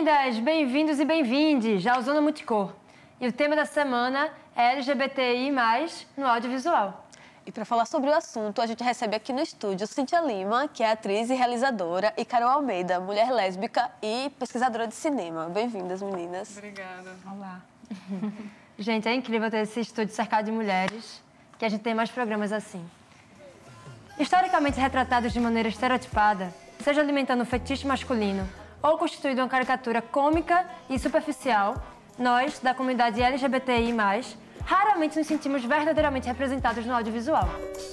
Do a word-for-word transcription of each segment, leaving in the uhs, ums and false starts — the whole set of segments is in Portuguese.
lindas! Bem-vindos e bem-vindes ao Zona Multicor. E o tema da semana é L G B T I mais, no audiovisual. E para falar sobre o assunto, a gente recebe aqui no estúdio Cíntia Lima, que é atriz e realizadora, e Carol Almeida, mulher lésbica e pesquisadora de cinema. Bem-vindas, meninas. Obrigada. Olá. Gente, é incrível ter esse estúdio cercado de mulheres, que a gente tem mais programas assim. Historicamente retratados de maneira estereotipada, seja alimentando o fetiche masculino ou constituindo uma caricatura cômica e superficial, nós, da comunidade L G B T I mais, raramente nos sentimos verdadeiramente representados no audiovisual.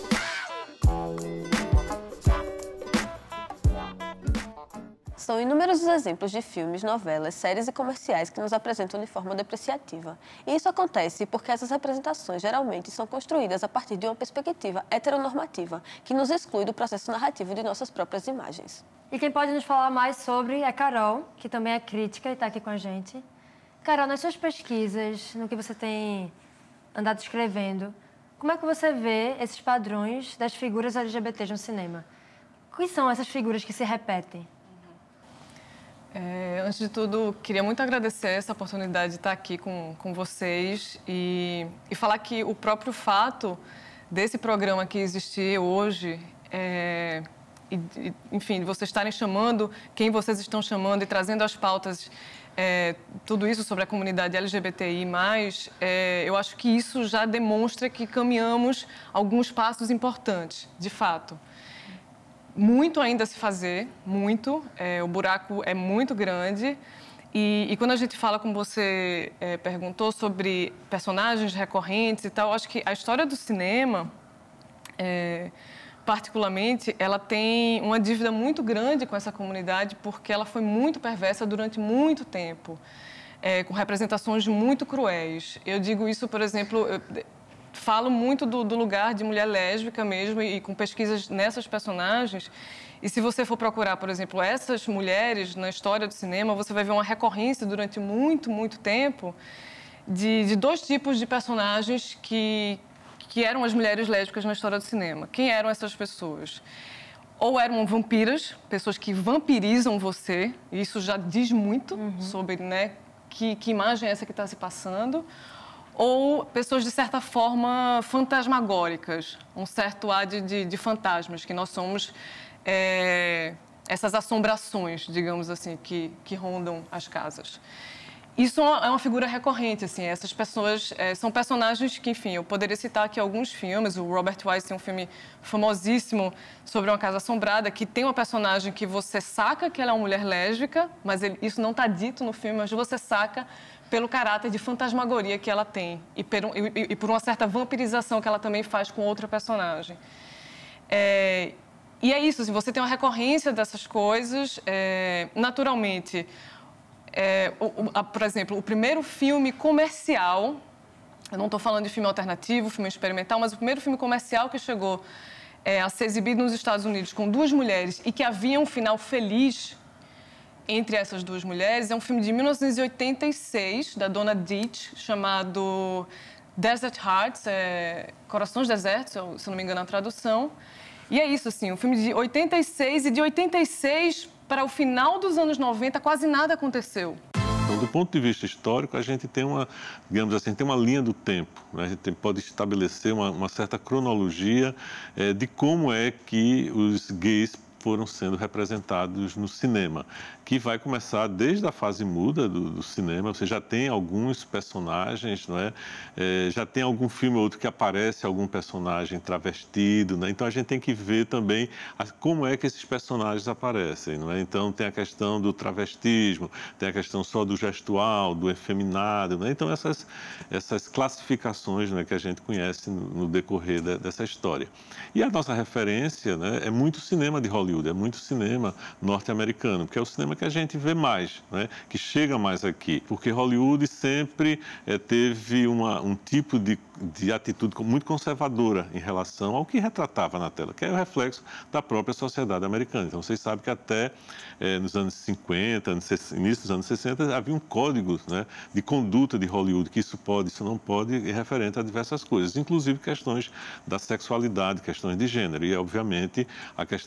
São inúmeros os exemplos de filmes, novelas, séries e comerciais que nos apresentam de forma depreciativa. E isso acontece porque essas representações geralmente são construídas a partir de uma perspectiva heteronormativa, que nos exclui do processo narrativo de nossas próprias imagens. E quem pode nos falar mais sobre é Carol, que também é crítica e está aqui com a gente. Carol, nas suas pesquisas, no que você tem andado escrevendo, como é que você vê esses padrões das figuras L G B T no cinema? Quais são essas figuras que se repetem? É, antes de tudo, queria muito agradecer essa oportunidade de estar aqui com, com vocês e, e falar que o próprio fato desse programa aqui existir hoje, é, e, enfim, de vocês estarem chamando quem vocês estão chamando e trazendo as pautas, é, tudo isso sobre a comunidade L G B T I mais, é, eu acho que isso já demonstra que caminhamos alguns passos importantes, de fato. Muito ainda a se fazer, muito. É, o buraco é muito grande. E, e quando a gente fala, como você é, perguntou, sobre personagens recorrentes e tal, acho que a história do cinema, é, particularmente, ela tem uma dívida muito grande com essa comunidade porque ela foi muito perversa durante muito tempo, é, com representações muito cruéis. Eu digo isso, por exemplo... Eu, Falo muito do, do lugar de mulher lésbica mesmo e, e com pesquisas nessas personagens. E se você for procurar, por exemplo, essas mulheres na história do cinema, você vai ver uma recorrência durante muito, muito tempo de, de dois tipos de personagens que, que eram as mulheres lésbicas na história do cinema. Quem eram essas pessoas? Ou eram vampiras, pessoas que vampirizam você, e isso já diz muito uhum. sobre, né, que, que imagem é essa que está se passando. Ou pessoas, de certa forma, fantasmagóricas, um certo ar de, de, de fantasmas, que nós somos é, essas assombrações, digamos assim, que, que rondam as casas. Isso é uma figura recorrente, assim, essas pessoas é, são personagens que, enfim, eu poderia citar aqui alguns filmes. O Robert Wise tem um filme famosíssimo sobre uma casa assombrada, que tem uma personagem que você saca que ela é uma mulher lésbica, mas ele, isso não está dito no filme, mas você saca pelo caráter de fantasmagoria que ela tem e por, e, e por uma certa vampirização que ela também faz com outra personagem. É, e é isso, assim, você tem uma recorrência dessas coisas, é, naturalmente. É, o, o, a, por exemplo, o primeiro filme comercial, eu não estou falando de filme alternativo, filme experimental, mas o primeiro filme comercial que chegou é, a ser exibido nos Estados Unidos com duas mulheres e que havia um final feliz entre essas duas mulheres, é um filme de mil novecentos e oitenta e seis, da Donna Ditch, chamado Desert Hearts, é, Corações Desertos, se não me engano a tradução. E é isso, assim, um filme de oitenta e seis, e de oitenta e seis para o final dos anos noventa, quase nada aconteceu. Então, do ponto de vista histórico, a gente tem uma, digamos assim, tem uma linha do tempo, né? A gente tem, pode estabelecer uma, uma certa cronologia é, de como é que os gays foram sendo representados no cinema, que vai começar desde a fase muda do, do cinema. Você já tem alguns personagens, não é? É, já tem algum filme ou outro que aparece algum personagem travestido, né? Então a gente tem que ver também a, como é que esses personagens aparecem, não é? Então tem a questão do travestismo, tem a questão só do gestual, do efeminado, né? Então essas, essas classificações, né, que a gente conhece no, no decorrer de, dessa história. E a nossa referência, né, é muito cinema de Hollywood, é muito cinema norte-americano, porque é o cinema que a gente vê mais, né? Que chega mais aqui, porque Hollywood sempre é, teve uma, um tipo de, de atitude muito conservadora em relação ao que retratava na tela, que é o reflexo da própria sociedade americana. Então, vocês sabem que até é, nos anos cinquenta, início dos anos sessenta, havia um código, né, de conduta de Hollywood, que isso pode, isso não pode, e referente a diversas coisas, inclusive questões da sexualidade, questões de gênero. E, obviamente, a questão gay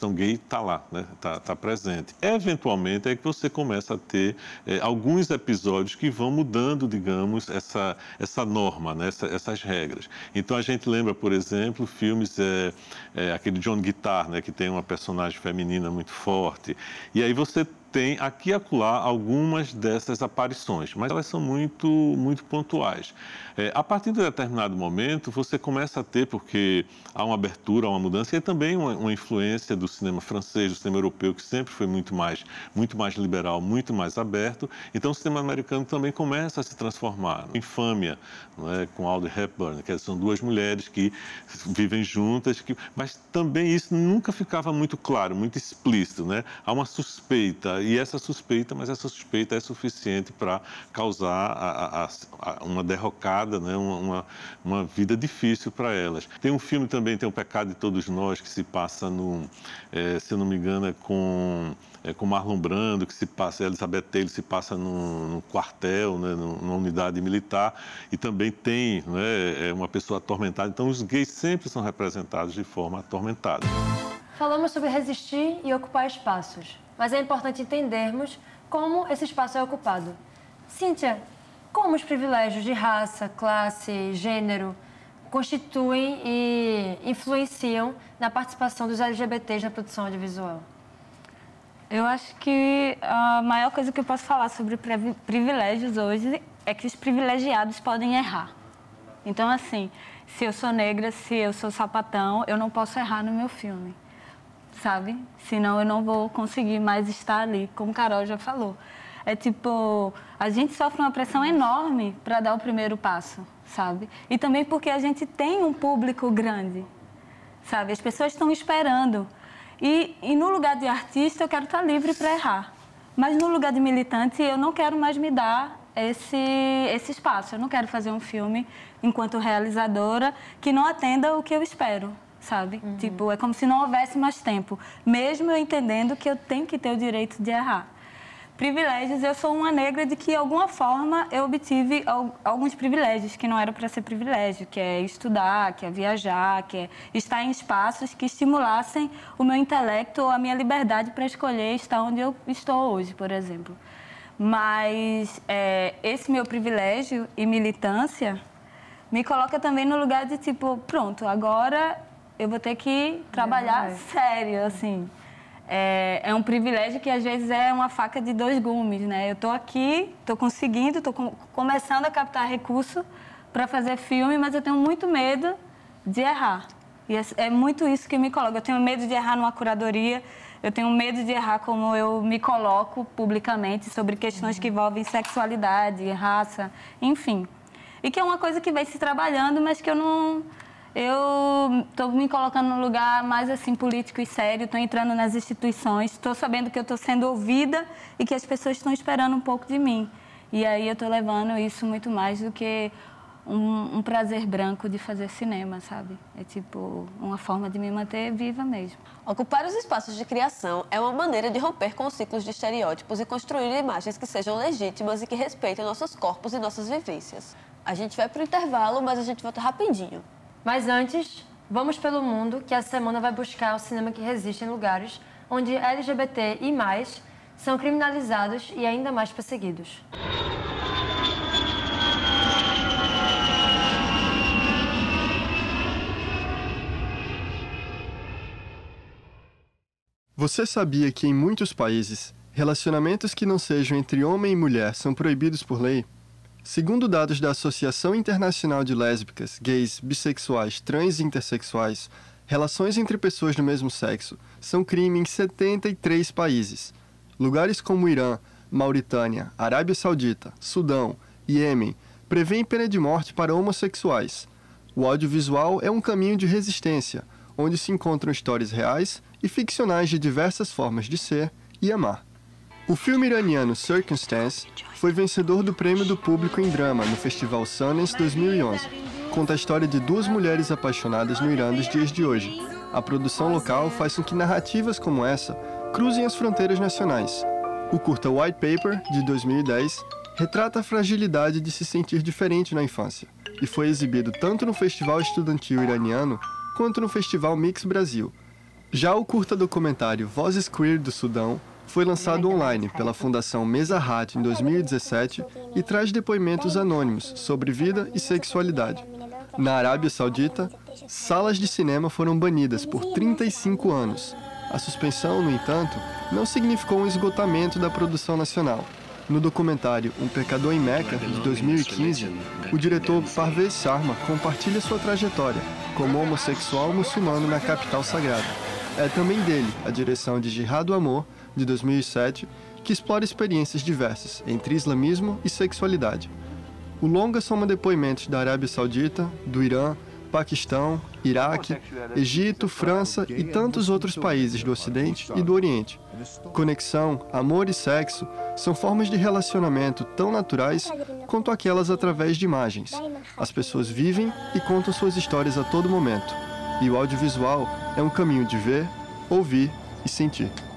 está lá, né? Está tá presente. Eventualmente é que você começa a ter é, alguns episódios que vão mudando, digamos, essa, essa norma, né? Essa, essas regras. Então a gente lembra, por exemplo, filmes, é, é, aquele John Guitar, né? Que tem uma personagem feminina muito forte. E aí você tem aqui e acolá algumas dessas aparições, mas elas são muito, muito pontuais. É, a partir de determinado momento, você começa a ter, porque há uma abertura, há uma mudança, e também uma, uma influência do cinema francês, do cinema europeu, que sempre foi muito mais, muito mais liberal, muito mais aberto. Então, o cinema americano também começa a se transformar. Infâmia, não é? Com Audrey Hepburn, que são duas mulheres que vivem juntas, que... mas também isso nunca ficava muito claro, muito explícito, né? Há uma suspeita, e essa suspeita, mas essa suspeita é suficiente para causar a, a, a, uma derrocada, né? uma, uma, uma vida difícil para elas. Tem um filme também, tem O Pecado de Todos Nós, que se passa, no, é, se eu não me engano, é com, é com Marlon Brando, que se passa, Elizabeth Taylor se passa num, num quartel, né? numa unidade militar, e também tem, né? é uma pessoa atormentada. Então, os gays sempre são representados de forma atormentada. Falamos sobre resistir e ocupar espaços, mas é importante entendermos como esse espaço é ocupado. Cíntia, como os privilégios de raça, classe, gênero constituem e influenciam na participação dos L G B Ts na produção audiovisual? Eu acho que a maior coisa que eu posso falar sobre privilégios hoje é que os privilegiados podem errar. Então, assim, se eu sou negra, se eu sou sapatão, eu não posso errar no meu filme, sabe? Senão eu não vou conseguir mais estar ali, como Carol já falou. É tipo, a gente sofre uma pressão enorme para dar o primeiro passo, sabe? E também porque a gente tem um público grande, sabe? As pessoas estão esperando. E, e no lugar de artista, eu quero estar livre para errar. Mas no lugar de militante, eu não quero mais me dar esse, esse espaço. Eu não quero fazer um filme, enquanto realizadora, que não atenda o que eu espero, sabe? Uhum. Tipo, é como se não houvesse mais tempo, mesmo eu entendendo que eu tenho que ter o direito de errar. Privilégios, eu sou uma negra de que, de alguma forma, eu obtive alguns privilégios que não eram para ser privilégio, que é estudar, que é viajar, que é estar em espaços que estimulassem o meu intelecto ou a minha liberdade para escolher estar onde eu estou hoje, por exemplo. Mas é, esse meu privilégio e militância me coloca também no lugar de, tipo, pronto, agora eu vou ter que trabalhar sério, assim. É, é um privilégio que, às vezes, é uma faca de dois gumes, né? Eu estou aqui, estou conseguindo, estou com, começando a captar recurso para fazer filme, mas eu tenho muito medo de errar. E é, é muito isso que me coloca. Eu tenho medo de errar numa curadoria, eu tenho medo de errar como eu me coloco publicamente sobre questões uhum. que envolvem sexualidade, raça, enfim. E que é uma coisa que vem se trabalhando, mas que eu não... Eu estou me colocando num lugar mais assim político e sério, estou entrando nas instituições, estou sabendo que eu estou sendo ouvida e que as pessoas estão esperando um pouco de mim. E aí eu estou levando isso muito mais do que um, um prazer branco de fazer cinema, sabe? É tipo uma forma de me manter viva mesmo. Ocupar os espaços de criação é uma maneira de romper com os ciclos de estereótipos e construir imagens que sejam legítimas e que respeitem nossos corpos e nossas vivências. A gente vai para o intervalo, mas a gente volta rapidinho. Mas antes, vamos pelo mundo, que essa semana vai buscar o cinema que resiste em lugares onde L G B T e mais são criminalizados e ainda mais perseguidos. Você sabia que em muitos países, relacionamentos que não sejam entre homem e mulher são proibidos por lei? Segundo dados da Associação Internacional de Lésbicas, Gays, Bissexuais, Trans e Intersexuais, relações entre pessoas do mesmo sexo são crime em setenta e três países. Lugares como Irã, Mauritânia, Arábia Saudita, Sudão, Iêmen prevêem pena de morte para homossexuais. O audiovisual é um caminho de resistência, onde se encontram histórias reais e ficcionais de diversas formas de ser e amar. O filme iraniano Circumstance foi vencedor do Prêmio do Público em Drama no Festival Sundance dois mil e onze. Conta a história de duas mulheres apaixonadas no Irã dos dias de hoje. A produção local faz com que narrativas como essa cruzem as fronteiras nacionais. O curta White Paper, de dois mil e dez, retrata a fragilidade de se sentir diferente na infância e foi exibido tanto no Festival Estudantil Iraniano quanto no Festival Mix Brasil. Já o curta-documentário Vozes Queer do Sudão foi lançado online pela Fundação Mesahat em dois mil e dezessete e traz depoimentos anônimos sobre vida e sexualidade. Na Arábia Saudita, salas de cinema foram banidas por trinta e cinco anos. A suspensão, no entanto, não significou um esgotamento da produção nacional. No documentário Um Pecador em Meca, de dois mil e quinze, o diretor Parvez Sharma compartilha sua trajetória como homossexual muçulmano na capital sagrada. É também dele a direção de Jihad do Amor, de dois mil e sete, que explora experiências diversas entre islamismo e sexualidade. O longa soma depoimentos da Arábia Saudita, do Irã, Paquistão, Iraque, Egito, França e tantos outros países do Ocidente e do Oriente. Conexão, amor e sexo são formas de relacionamento tão naturais quanto aquelas através de imagens. As pessoas vivem e contam suas histórias a todo momento. E o audiovisual é um caminho de ver, ouvir e sentir.